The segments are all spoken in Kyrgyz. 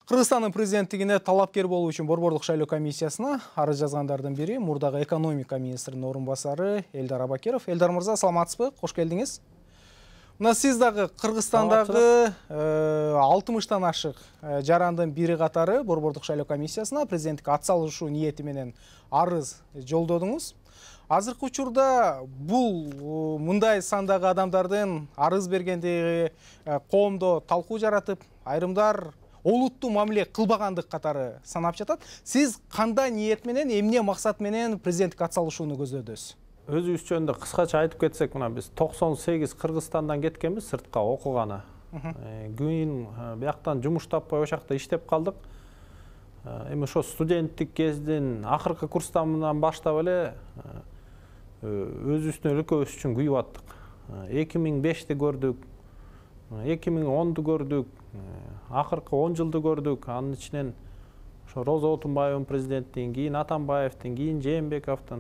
Кыргызстандын президенттигине талапкер болуу үчүн Борбордук шайлоо комиссиясына арыз жазгандардын бири мурдагы экономика министринин орун басары Элдар Абакиров. Элдар мырза, саламатсызбы? Кош келдиңиз. Мына сиз дагы Кыргызстандагы 60тан ашык жарандын бири катары Борбордук шайлоо комиссиясына президенттикке ат салышуу ниети менен арыз жолдодуңуз. Азыркы учурда бул мындай сандагы адамдардын арыз бергендиги коомдо талкуу жаратып, айрымдар олуттуу мамиле кылбагандык катары санап жатат. Сиз кандай ниет менен, эмне максат менен президенттикке ат салышууну көздөдүз? Өзүбүз жөнүндө кыскача айтып кетсек, мына биз 98 Кыргызстандан кеткенбиз сыртка окуганы. Кийин бияктан жумуш таппай ошакта иштеп калдык. Эми ошо студенттик кездин акыркы курстан баштап эле өзүбүздүн өлкөбүз үчүн күйүп аттык. 2005-ти көрдүк, 2010-ду көрдүк, акыркы 10 жылды көрдүк. Анын ичинен ошо Роза Отунбаевдин президенттигин, кийин Атамбаевдин, кийин Жээнбековдун.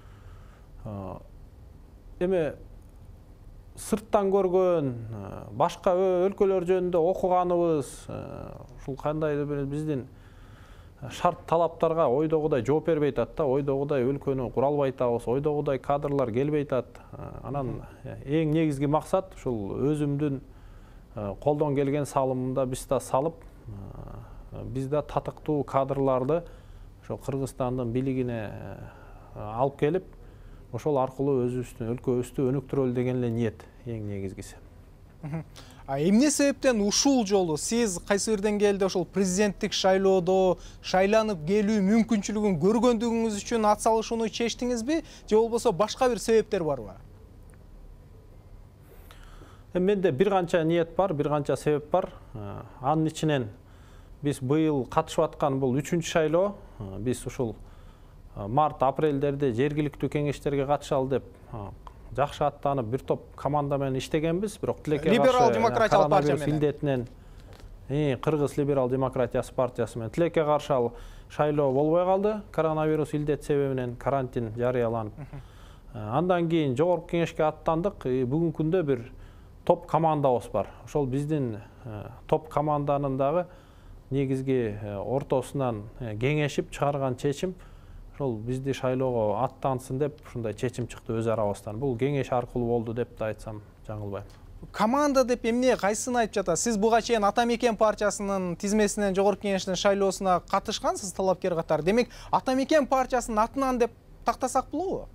Эми сырттан көргөн, башка өлкөлөр жөнүндө окуганыбыз, ушул кандайдыр бир биздин шарт талаптарга ойдогудай жооп бербей атат да, ойдогудай өлкөнү кура албай атабыз, ойдогудай кадрлар келбей атат. Анан эң негизги максат ушул өзүмдүн колдон келген салымымда биз да салып, биз да татыктуу кадрларды ошо Кыргызстандын бийлигине алып келип, ошол аркылуу өзүбүздүн өлкөбүздү өнүктүрөлү деген эле ниет эң негизгиси. Эмне себептен ушул жолу сиз кайсы бир деңгээлде ошол президенттик шайлоодо шайланып келүү мүмкүнчүлүгүн көргөндүгүңүз үчүн ат салышууну чечтиңизби, же болбосо башка бир себептер барбы? Менде бир канча ниет бар, бир канча себеп бар. Анын ичинен биз быйыл катышып аткан бул 3-чү шайлоо. Биз ушул март-апрелдерде жергиликтүү кеңештерге катышалы деп жакшы аттанып бир топ команда менен иштегенбиз, бирок тилекке каршы коронавирус илдетинен Кыргыз либерал демократиясы партиясы менен тилекке каршы шайлоо болбой калды. Коронавирус илдет себебинен карантин жарыяланып. Андан кийин жогорку кеңешке аттандык. Бүгүнкү күндө бир топ командабыз бар. Ошол биздин топ команданын дагы негизги ортосунан кеңешип чыгарган чечим ошол бизди шайлоого аттансын деп ушундай чечим чыкты өз арабыздан. Бул кеңеш аркылуу болду деп да айтсам жаңылбайм. Команда деп эмне, кайсысын айтып жатасыз? Сиз буга чейин Ата Мекен партиясынын тизмесинен жогорку кеңештин шайлоосуна катышкансыз талапкер катары. Демек, Ата Мекен партиясынын атынан деп тактасак болобу?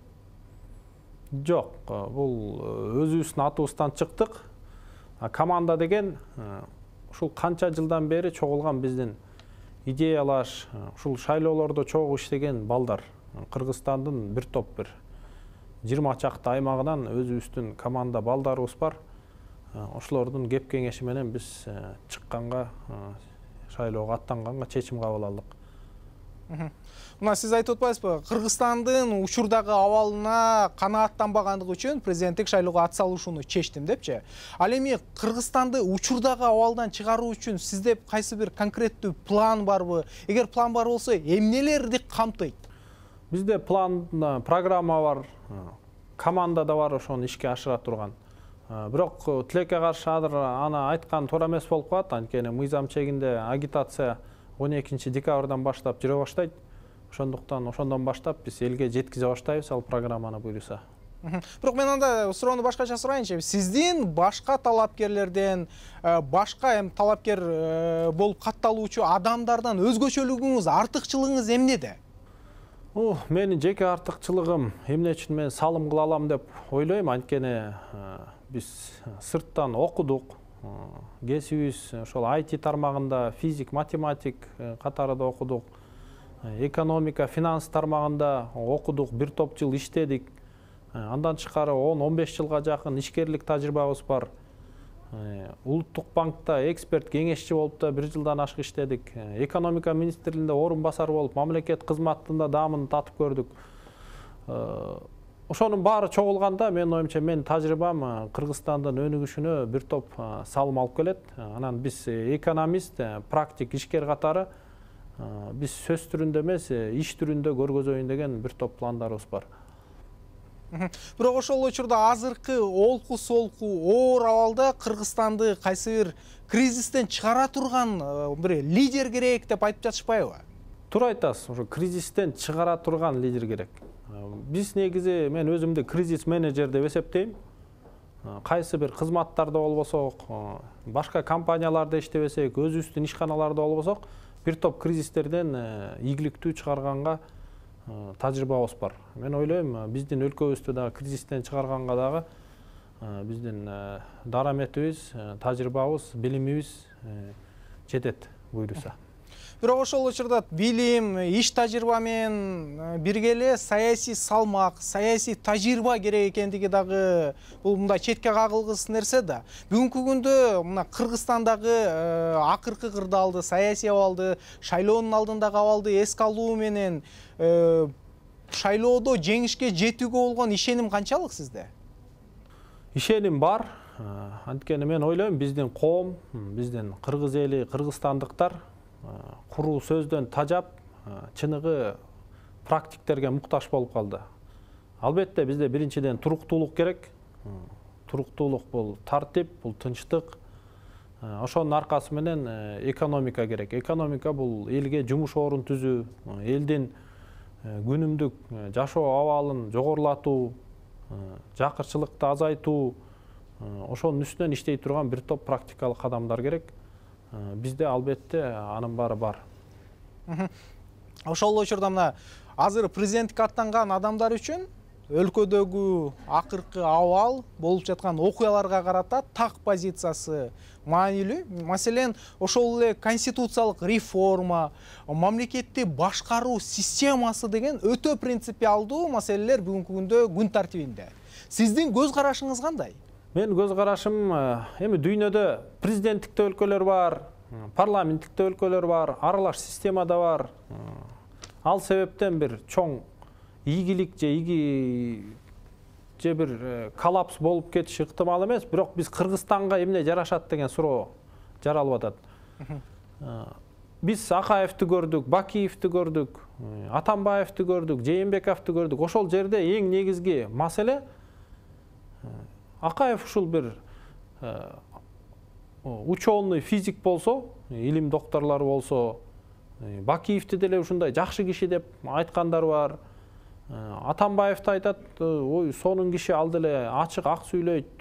Жок, бул өзүбүздүн атыбыздан чыктык. Команда деген ушул канча жылдан бери чогулган биздин идеялаш, ушул шайлоолордо чогуу иштеген балдар. Кыргызстандын бир топ 20 чакты аймагынан өзүбүздүн команда балдарыбыз бар. Ошолордун кеп кеңеши менен биз чыкканга, шайлоого аттанганга чечим кабыл алдык. Мына сиз айтып атпайсызбы, Кыргызстандын учурдагы абалына канааттанбагандыгы үчүн президенттик шайлоого ат салышууну чечтим депчи. Ал эми Кыргызстанды учурдагы абалдан чыгаруу үчүн сизде кайсы бир конкреттүү план барбы? Эгер план бар болсо, эмнелерди камтыйт? Бизде план, программа бар, команда да бар, ошону ишке ашыра турган. Бирок тилекке каршы аны айткан туура эмес болуп калат, анткени мыйзам чегинде агитация 12 декабрдан баштап жүрө баштайт. Ошондон баштап биз элге жеткизе баштайбыз ал программаны буюрса. Бирок мен анда суроону башкача сурайынчы. Сиздин башка талапкерлерден, башка талапкер болуп катталуучу адамдардан өзгөчөлүгүңүз, артыкчылыгыңыз эмнеде? Менин жеке артыкчылыгым эмне үчүн мен салым кыла алам деп ойлойм, анткени биз сырттан окудук. Кесибиз ошол IT тармагында физик, математик катарында окудук. Экономика, финанс тармагында окудук, бир топ жыл иштедик. Андан тышкары 10-15 жылга жакын ишкерлик тажрыйбабыз бар. Улуттук банкта эксперт кеңешчи болуп да 1 жылдан ашык иштедик. Экономика министрлигинде орун басар болуп, мамлекет кызматында даамын татып көрдүк. Ошонун баары чогулганда, менин оюмча, менин тажрыйбам Кыргызстандын өнүгүшүнө бир топ салым алып келет. Анан биз экономист, практик ишкер катары биз сөз түрүндө эмес, иш түрүндө көргөзөйүн деген бир топ пландарыбыз бар. Бирок ошол учурда азыркы олку солку оор абалда Кыргызстанды кайсы бир кризистен чыгара турган бир лидер керек деп айтып жатышпайбы? Туура айтасыз, ошо кризистен чыгара турган лидер керек. Биз негизи мен өзүмдү кризис менеджер деп эсептейм. Кайсы бир кызматтарда болбосок, башка компанияларда иштебесек, өзүбүздүн ишканаларда болбосок, бир топ кризистерден ийгиликтүү чыгарганга тажрыйбабыз бар. Мен ойлойм, биздин өлкөбүздү дагы кризистен чыгарганга дагы биздин дараметибиз, тажрыйбабыз, билимибиз жетет буйруса. Бирок ошол учурда билим, иш тажрыйба менен бирге эле саясий салмак, саясий тажрыйба керек экендиги дагы бул мындай четке кагылгыс нерсе да. Бүгүнкү күндө мына Кыргызстандагы акыркы кырдаалды, саясий абалды, шайлоонун алдындагы абалды эске алуу менен шайлоодо жеңишке жетүүгө болгон ишеним канчалык сизде? Ишеним бар. Анткени мен ойлойм, биздин коом, биздин кыргыз эли, кыргызстандыктар куруу сөздөн тажап, чыныгы практиктерге муктаж болуп калды. Албетте бизде биринчиден туруктуулук керек. Туруктуулук бул тартип, бул тынчтык. Ошонун аркасы менен экономика керек. Экономика бул элге жумуш орун түзүү, элдин күнүмдүк жашоо абалын жогорулатуу, жакырчылыкты азайтуу, ошонун үстүнөн иштей турган бир топ практикалык кадамдар керек. Бизде албетте анын баары бар. Ошол учурда мына азыр президенттикке аттанган адамдар үчүн өлкөдөгү акыркы абал, болуп жаткан окуяларга карата так позициясы маанилүү. Маселен, ошол эле конституциялык реформа, мамлекетти башкаруу системасы деген өтө принципиалдуу маселелер бүгүнкү күндө күн тартибинде. Сиздин көз карашыңыз кандай? Мен көз карашым, эми дүйнөдө президенттикте өлкөлөр бар, парламенттикте өлкөлөр бар, аралаш системада бар. Ал себептен бир чоң ийгилик же бир коллапс болуп кетиши ыктымал эмес, бирок биз Кыргызстанга эмне жарашат деген суроо жаралып атат. Биз Акаевди көрдүк, Бакиевди көрдүк, Атамбаевди көрдүк, Жээнбековди көрдүк. Ошол жерде эң негизги маселе Акаев ушул бир ученый физик болсо, илим докторлору болсо, Бакиевди деле ушундай жакшы киши деп айткандар бар. Атамбаевди айтат, ой, сонун киши, ал деле ачык, ак сүйлөйт,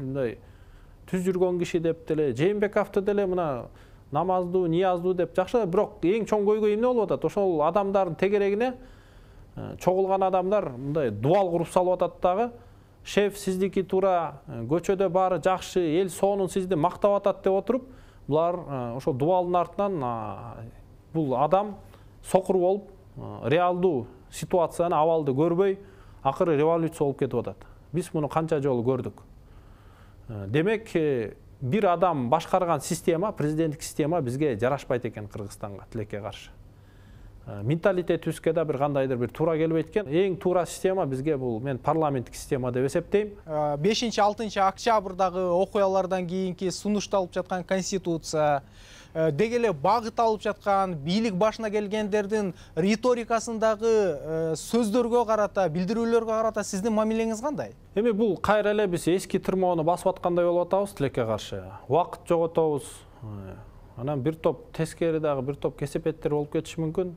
түз жүргөн киши деп деле. Жээнбековди деле мына намаздуу, нияздуу деп жакшы, бирок эң чоң көйгөй эмне болуп атат? Ошол адамдардын тегерегине чогулган адамдар мындай дуал куруп салып атат дагы. Шеф, сиздики туура, көчөдө баары жакшы, эл сонун сизди мактап атат деп отуруп, булар ошол дуалдын артынан бул адам сокур болуп, реалдуу ситуацияны, абалды көрбөй, акыры революция болуп кетип атат. Биз муну канча жолу көрдүк. Демек, бир адам башкарган система, президенттик система бизге жарашпайт экен Кыргызстанга, тилекке каршы. Менталитетибизге да бир кандайдыр бир туура келбейт экен. Эң туура система бизге бул мен парламенттик система деп эсептейм. 5-6 октябрдагы окуялардан кийинки сунушталып жаткан конституция, деги эле багыт алып жаткан бийлик башына келгендердин риторикасындагы сөздөргө карата, билдирүүлөргө карата сиздин мамилеңиз кандай? Эми бул кайра эле биз эски тырмоону басып аткандай болуп атабыз, тилекке каршы. Убакыт жоготобуз. Анан бир топ тескери дагы бир топ кесепеттер болуп кетиши мүмкүн.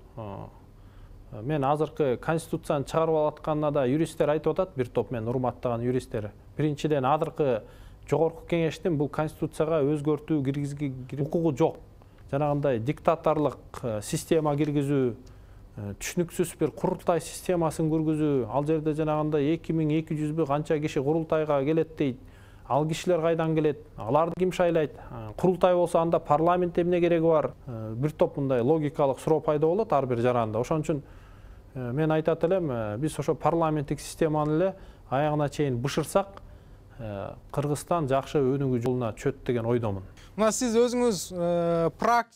Мен азыркы конституцияны чыгарып атканына да юристтер айтып атат, бир топ мен урматтаган юристтер. Биринчиден, азыркы жогорку кеңештин бул конституцияга өзгөртүү киргизүүгө укугу жок. Жанагындай диктаторлук система киргизүү, түшүнүксүз бир курултай системасын киргизүү, ал жерде жанагындай 2200 канча киши курултайга келет дейт. Ал кишилер кайдан келет? Аларды ким шайлайт? Курултай болсо анда парламент эмне кереги бар? Бир топ мындай логикалык суроо пайда болот ар бир жаранда. Ошон үчүн мен айтат элем, биз ошо парламенттик системаны эле аягына чейин бышырсак, Кыргызстан жакшы өнүгүү жолуна чөт деген ойдомун. Мына сиз өзүңүз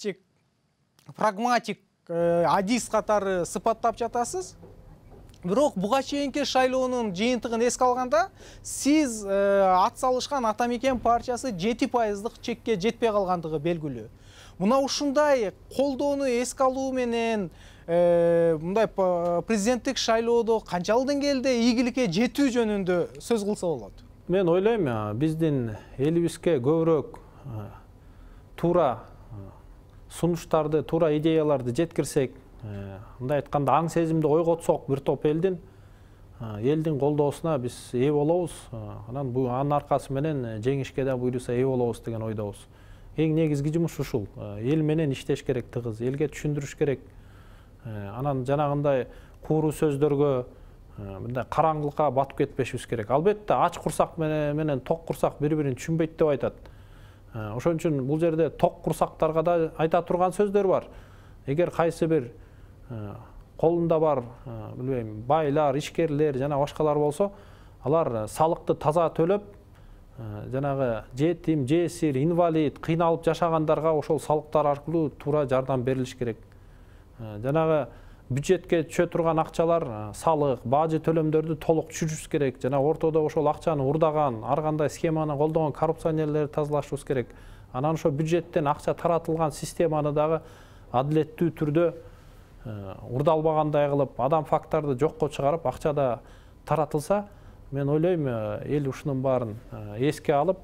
прагматик, адис катары сыпаттап жатасыз. Бирок буга чейинки шайлоонун жыйынтыгын эске алганда, сиз ат салышкан Ата Мекен партиясы 7% чекке жетпей калгандыгы белгилүү. Мына ушундай колдоону эске алуу менен мындай президенттик шайлоодо канчалык деңгээлде ийгиликке жетүү жөнүндө сөз кылса болот? Мен ойлойм, биздин элибизге көбүрөөк туура сунуштарды, туура идеяларды жеткирсек, мындай айтканда аң сезимди ойготсок бир топ элдин колдоосуна биз ээ болобуз. Анан бул анын аркасы менен жеңишке да буюрса ээ болобуз деген ойдобуз. Эң негизги жумуш ушул. Эл менен иштеш керек тыгыз, элге түшүндүрүш керек. Анан жанагындай кууруу сөздөргө, мындай караңгылыкка батып кетпешибиз керек. Албетте ач курсак менен ток курсак бири-бирин түшүнбөйт деп айтат. Ошон үчүн бул жерде ток курсактарга да айта турган сөздөр бар. Эгер кайсы бир колунда бар, билбейм, байлар, ишкерлер жана башкалар болсо, алар салыкты таза төлөп, жанагы жетим, жесир, инвалид, кыйналып жашагандарга ошол салыктар аркылуу туура жардам берилиш керек. Жанагы бюджетке түшө турган акчалар, салык, бажы төлөмдөрдү толук түшүрүш керек. Жана ортодо ошол акчаны урдаган, ар кандай схеманы колдогон коррупционерлерди тазалашыбыз керек. Анан ошо бюджеттен акча таратылган системаны дагы адилеттүү түрдө урдалбагандай кылып, адам факторду жокко чыгарып, акча да таратылса, мен ойлойм, эл ушунун баарын эске алып,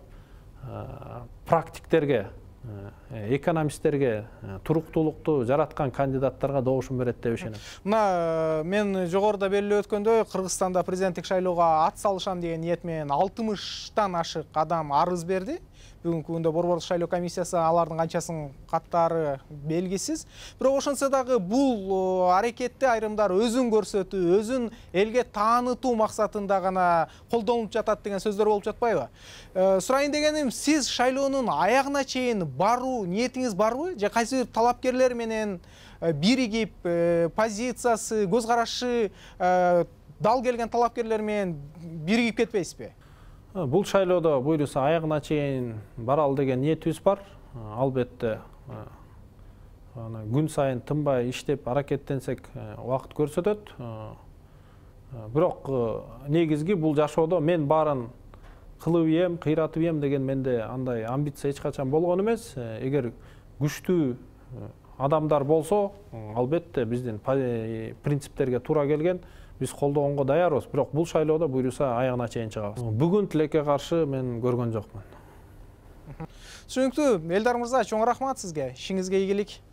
практиктерге, экономисттерге туруктуулукту жараткан кандидаттарга добушун берет деп ишенем. Мына мен жогоруда белгилеп өткөндөй, Кыргызстанда президенттик шайлоого ат салышам деген ниет менен 60тан ашык адам арыз берди. Бүгүнкү күндө Борбордук шайлоо комиссиясы алардын канчасын каттары белгисиз. Бирок ошонсо дагы бул аракетти айрымдар өзүн көрсөтүү, өзүн элге таанытуу максатында гана колдонулуп жатат деген сөздөр болуп жатпайбы? Сурайын дегеним, сиз шайлоонун аягына чейин баруу ниетиңиз барбы? Же кайсы бир талапкерлер менен биригип, позициясы, көз карашы дал келген талапкерлер менен биригип кетпейсизби? Бул шайлоодо буйруса аягына чейин баралы деген ниетибиз бар. Албетте күн сайын тынбай иштеп аракеттенсек убакыт көрсөтөт. Бирок негизги бул жашоодо мен баарын кылып ийем, кыйратып ийем деген менде андай амбиция эч качан болгон эмес. Эгер күчтүү адамдар болсо, албетте биздин принциптерге туура келген, биз колдогонго даярбыз. Бирок бул шайлоодо буйруса аягына чейин чыгабыз. Бүгүн тилекке каршы мен көргөн жокмун. Түшүнүктүү. Элдар мырза, чоң рахмат сизге. Ишиңизге ийгилик.